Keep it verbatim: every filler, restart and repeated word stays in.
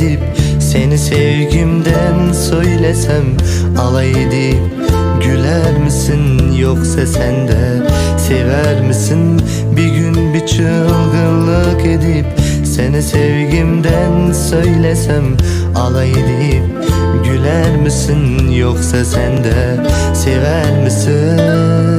edip seni sevgimden söylesem, alay edip güler misin, yoksa sen de sever misin? Bir gün bir çılgınlık edip seni sevgimden söylesem, alay edip güler misin, yoksa sen de sever misin?